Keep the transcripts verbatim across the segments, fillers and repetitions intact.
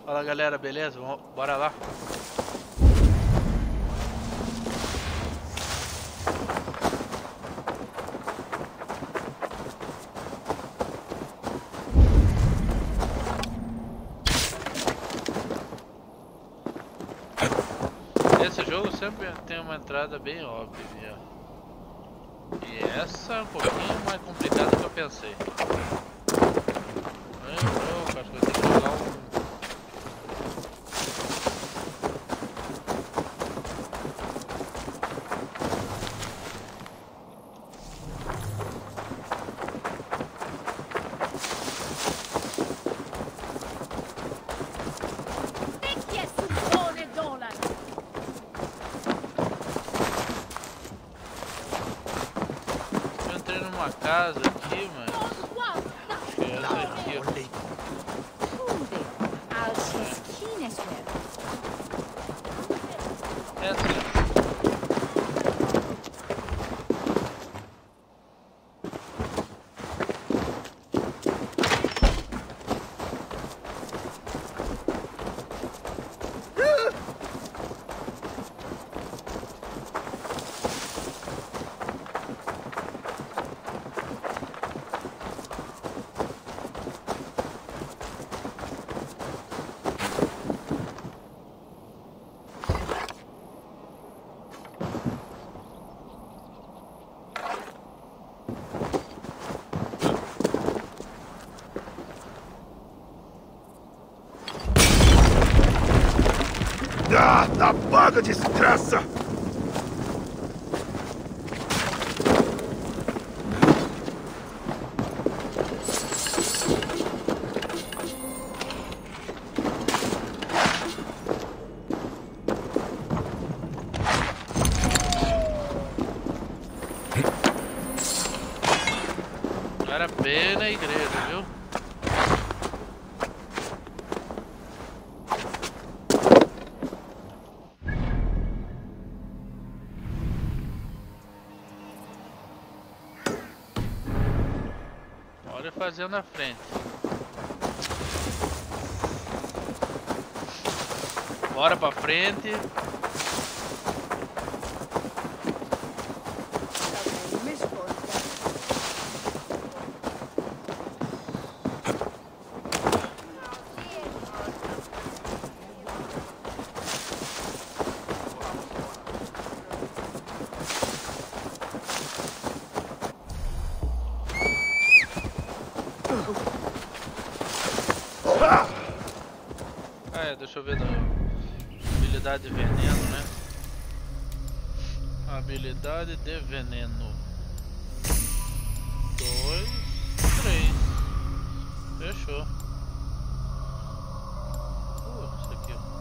Fala galera, beleza? Vamos- Bora lá. Esse jogo sempre tem uma entrada bem óbvia. E essa é um pouquinho mais complicada do que eu pensei. Eu, eu acho que eu tenho que jogar um. Eu entrei numa casa aqui, mas acho que é essa aqui, ó. Essa. Ah, da vaga desgraça! Era bem na igreja, viu? Olha fazendo na frente. Bora pra frente. Ah, é, deixa eu ver da habilidade de veneno, né? Habilidade de veneno. Dois, três. Fechou. Uh, isso aqui, ó.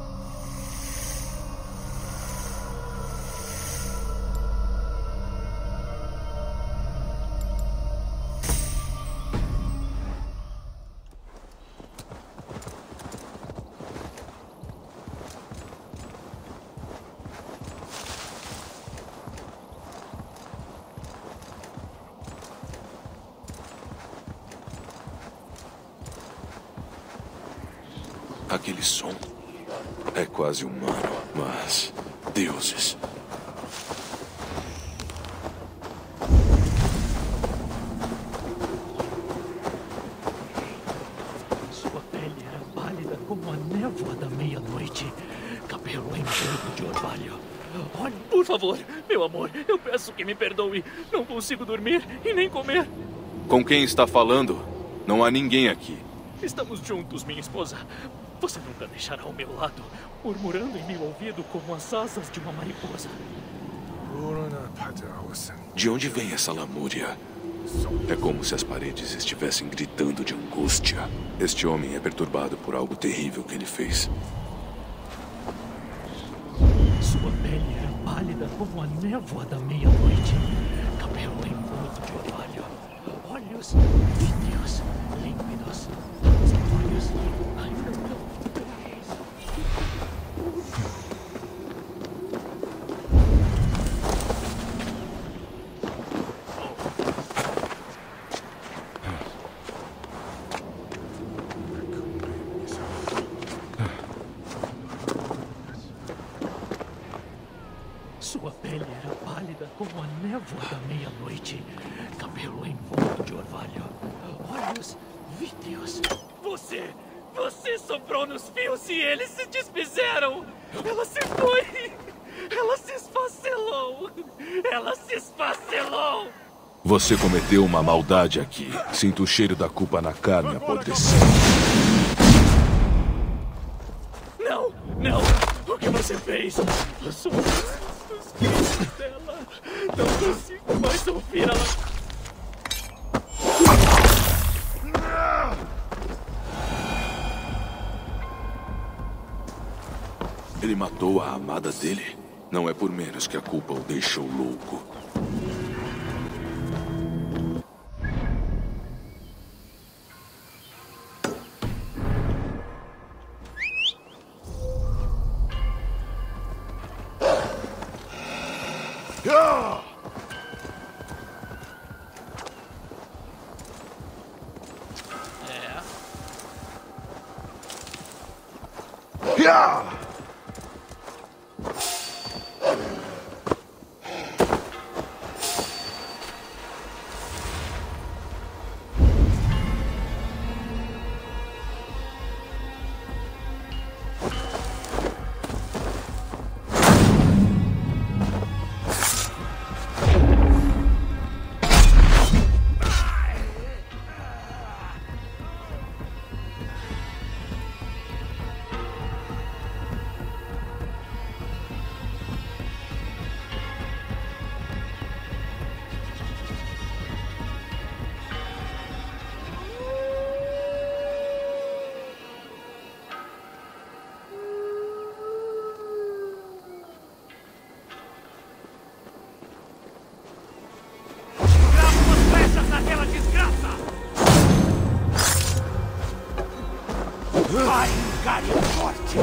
Aquele som é quase humano, mas... deuses. Sua pele era pálida como a névoa da meia-noite. Cabelo em branco de orvalho. Olhe, por favor, meu amor, eu peço que me perdoe. Não consigo dormir e nem comer. Com quem está falando? Não há ninguém aqui. Estamos juntos, minha esposa. Você nunca deixará ao meu lado, murmurando em meu ouvido como as asas de uma mariposa. De onde vem essa lamúria? É como se as paredes estivessem gritando de angústia. Este homem é perturbado por algo terrível que ele fez. Sua pele era pálida como a névoa da meia-noite. Cabelo em branco de orvalho. Olhos vídeos, límpidos. Olhos ainda não. dele era pálida como a névoa da meia-noite. Cabelo envolto de orvalho. Olhos vítreos. Você... Você soprou nos fios e eles se desfizeram! Ela se foi! Ela se esfacelou! Ela se esfacelou! Você cometeu uma maldade aqui. Sinto o cheiro da culpa na carne apodrecendo. Não! Não! O que você fez? Os os gritos dela! Não consigo mais ouvir ela! Ele matou a amada dele. Não é por menos que a culpa o deixou louco. Vai, encare forte!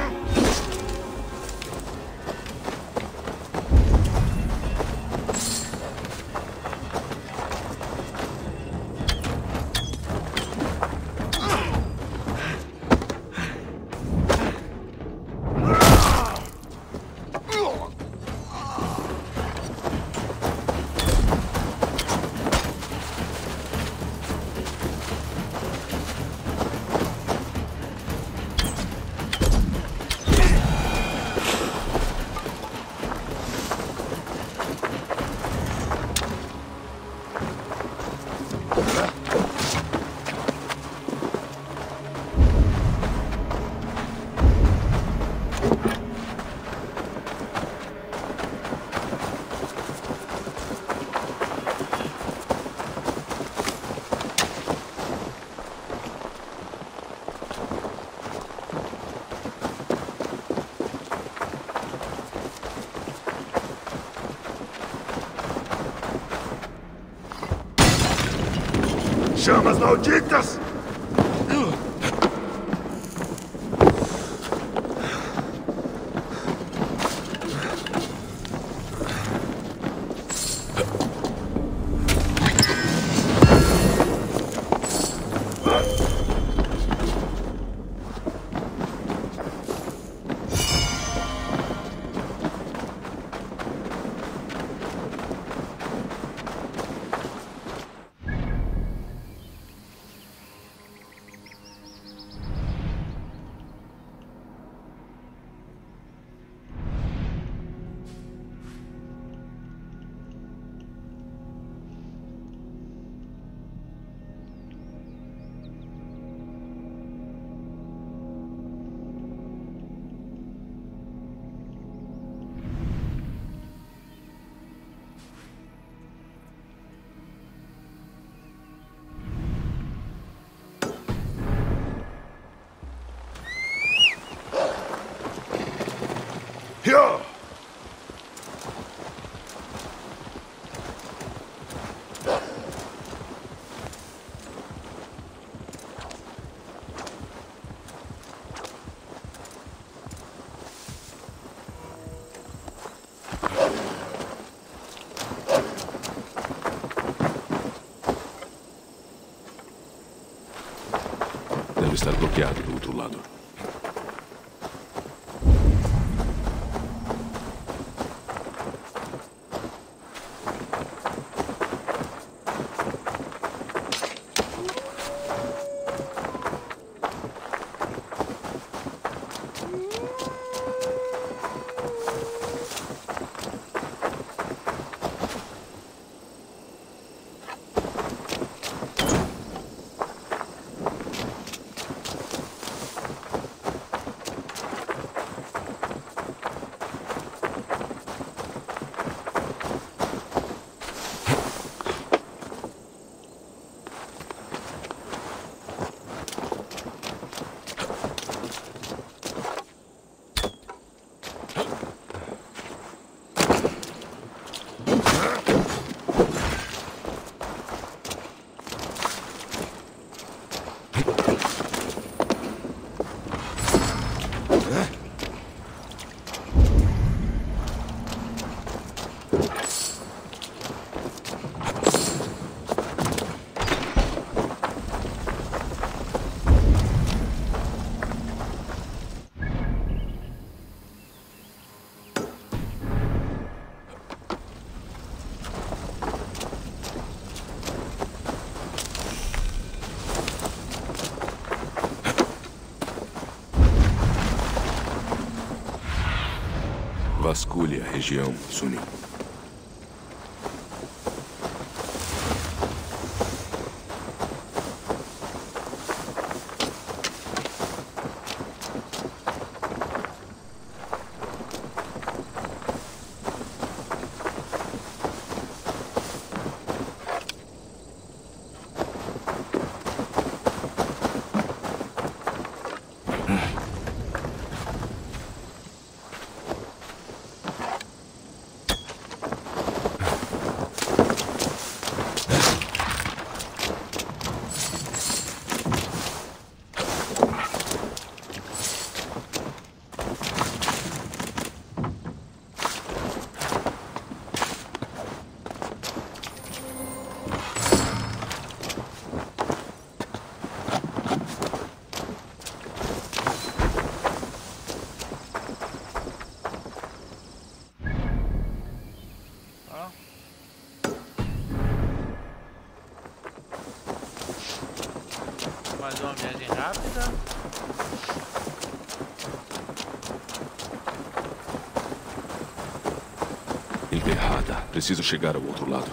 Chamas malditas! Here! Deve estar bloqueado do outro lado. Vasculhe a região, Sunny. Mais uma viagem rápida. Enterrada. Preciso chegar ao outro lado.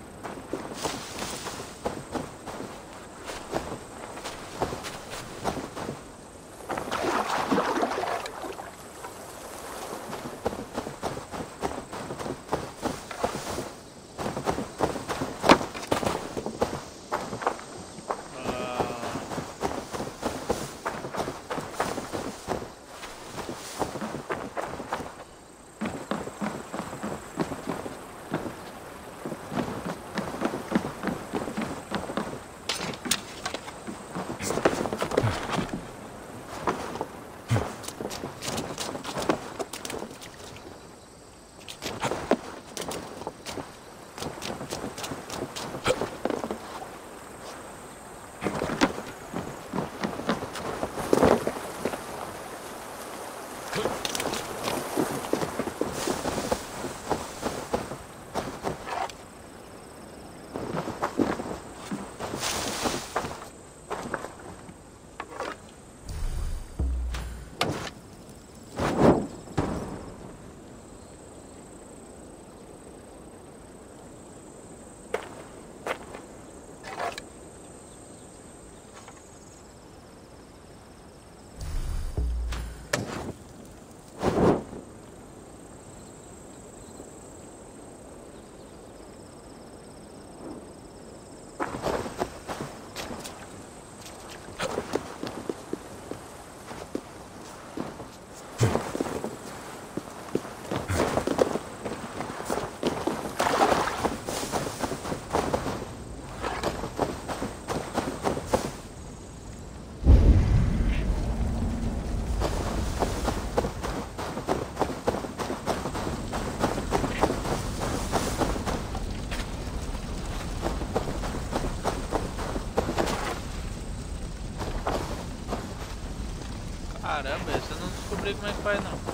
Caramba, esse eu não descobri como é que faz não.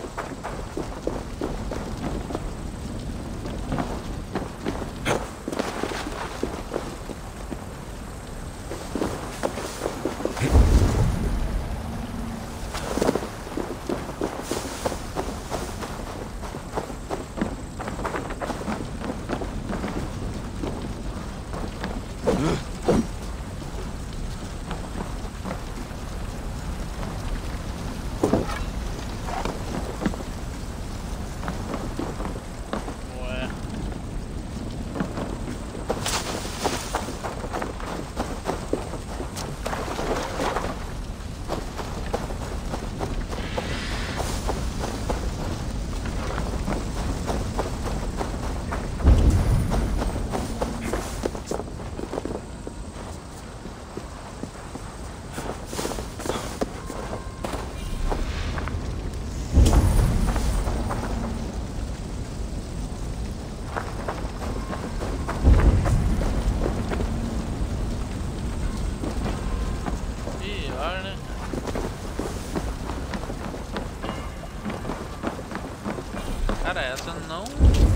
melhor, né? Cara, essa não...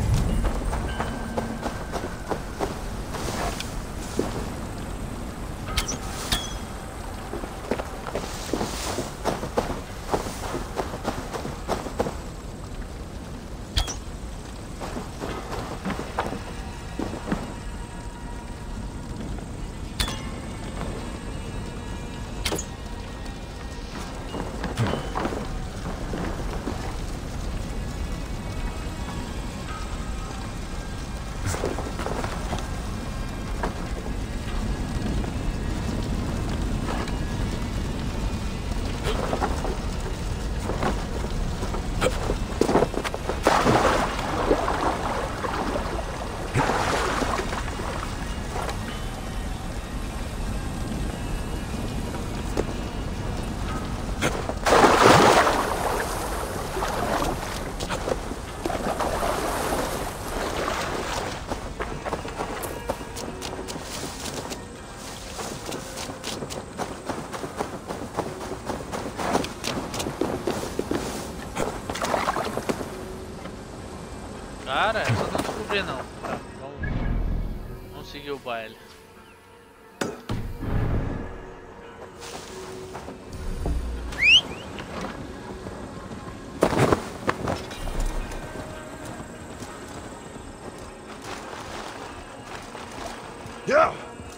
Cara, essa não descobri não. Tá, vamos, vamos seguir o baile. Yeah.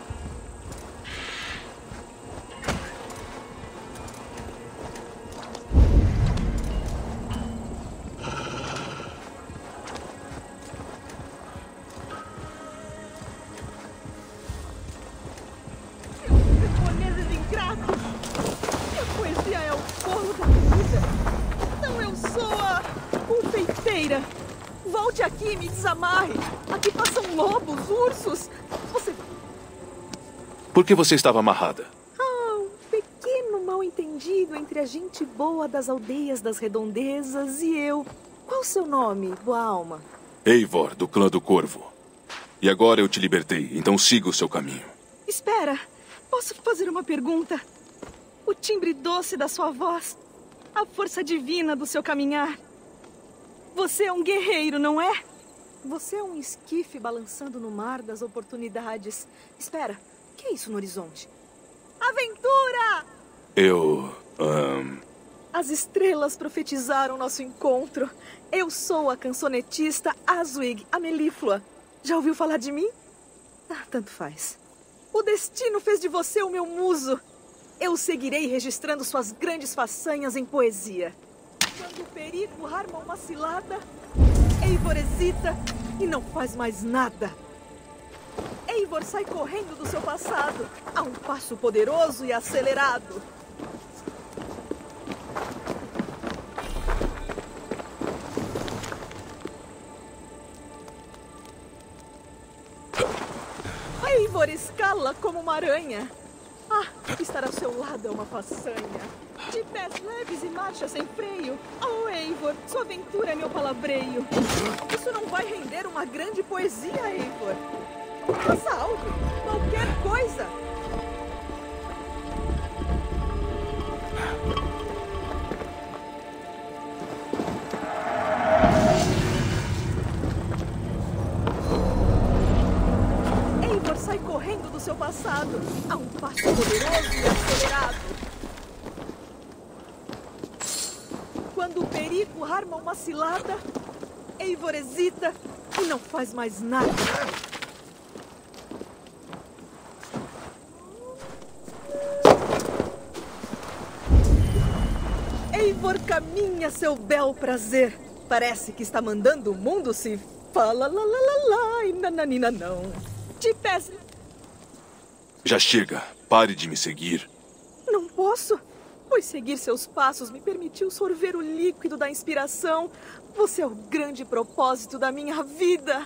Volte aqui e me desamarre. Aqui passam lobos, ursos. Você... Por que você estava amarrada? Ah, um pequeno mal-entendido entre a gente boa das aldeias das redondezas e eu. Qual o seu nome, boa alma? Eivor, do clã do Corvo. E agora eu te libertei, então siga o seu caminho. Espera, posso fazer uma pergunta? O timbre doce da sua voz, a força divina do seu caminhar. Você é um guerreiro, não é? Você é um esquife balançando no mar das oportunidades. Espera, o que é isso no horizonte? Aventura! Eu... Um... As estrelas profetizaram nosso encontro. Eu sou a cancionetista Aswig, a Melíflua. Já ouviu falar de mim? Ah, tanto faz. O destino fez de você o meu muso. Eu seguirei registrando suas grandes façanhas em poesia. Quando o perigo arma uma cilada, Eivor hesita e não faz mais nada. Eivor sai correndo do seu passado, a um passo poderoso e acelerado. Eivor escala como uma aranha. Ah, estar ao seu lado é uma façanha. De pés leves e marcha sem freio. Oh, Eivor, sua aventura é meu palavreio. Isso não vai render uma grande poesia, Eivor. Faça algo, qualquer coisa. Eivor sai correndo do seu passado, a um passo poderoso e acelerado. Quando o perigo arma uma cilada, Eivor hesita e não faz mais nada. Eivor caminha seu bel prazer. Parece que está mandando o mundo se fala lá lá lá lá e nananina não. De pés... Já chega. Pare de me seguir. Não posso, pois seguir seus passos me permitiu sorver o líquido da inspiração. Você é o grande propósito da minha vida.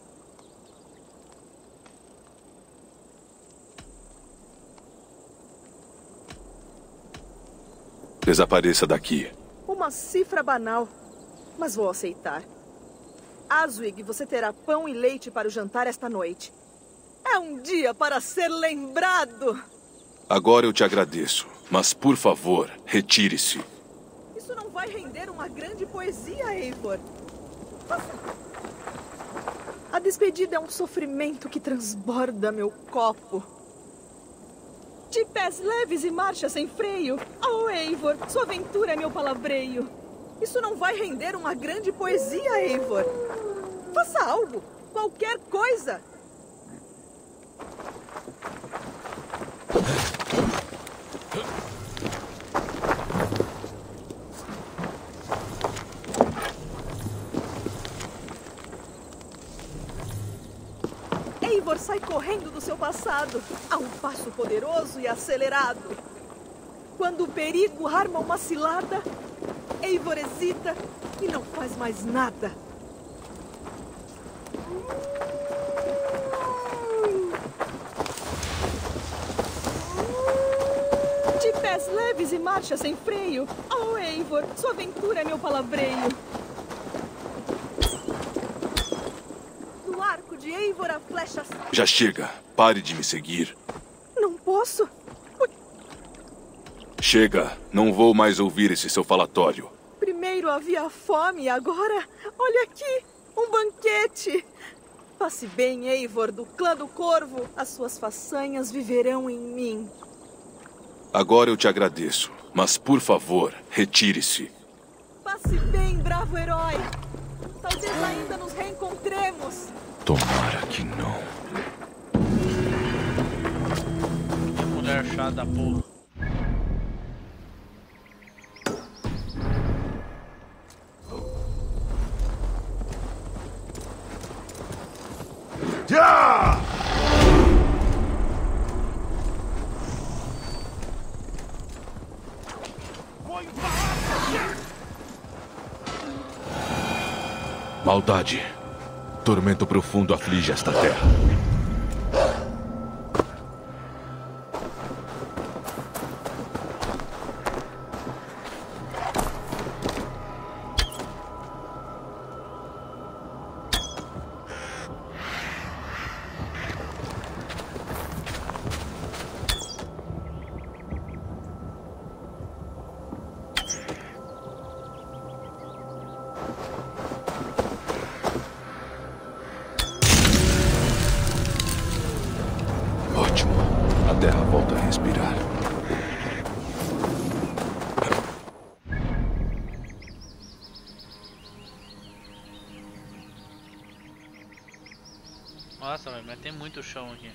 Desapareça daqui. Uma cifra banal, mas vou aceitar. Aswig, você terá pão e leite para o jantar esta noite. É um dia para ser lembrado. Agora eu te agradeço, mas por favor, retire-se. Isso não vai render uma grande poesia, Eivor. A despedida é um sofrimento que transborda meu copo. De pés leves e marcha sem freio. Oh, Eivor, sua aventura é meu palavreio. Isso não vai render uma grande poesia, Eivor. Faça algo, qualquer coisa. Eivor sai correndo do seu passado, a um passo poderoso e acelerado. Quando o perigo arma uma cilada, Eivor hesita e não faz mais nada. De pés leves e marcha sem freio. Oh, Eivor, sua aventura é meu palavreio. Do arco de Eivor a flechas... Já chega. Pare de me seguir. Não posso. Chega. Não vou mais ouvir esse seu falatório. Primeiro havia fome, agora... Olha aqui, um banquete. Passe bem, Eivor, do clã do Corvo. As suas façanhas viverão em mim. Agora eu te agradeço, mas por favor, retire-se. Passe bem, bravo herói. Talvez ainda nos reencontremos. Tomara que não. Que mulher chata da porra. Já! Maldade. Tormento profundo aflige esta terra. A terra volta a respirar. Nossa, velho, mas tem muito chão aqui.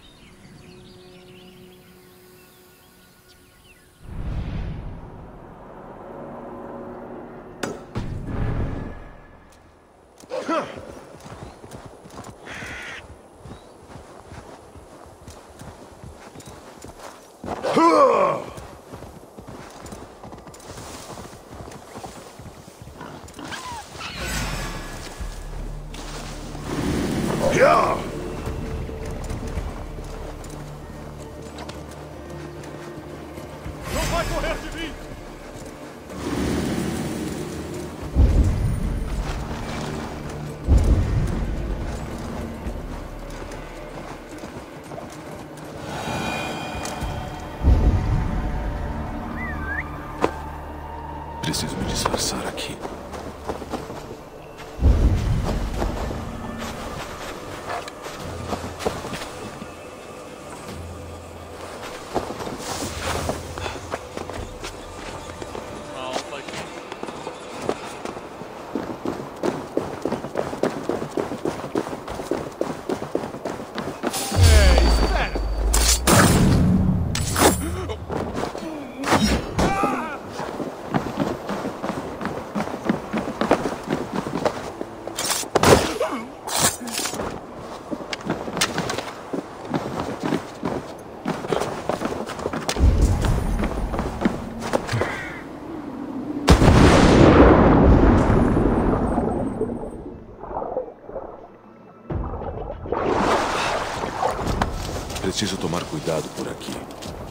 Não vai correr de mim! Preciso me disfarçar aqui. Preciso tomar cuidado por aqui.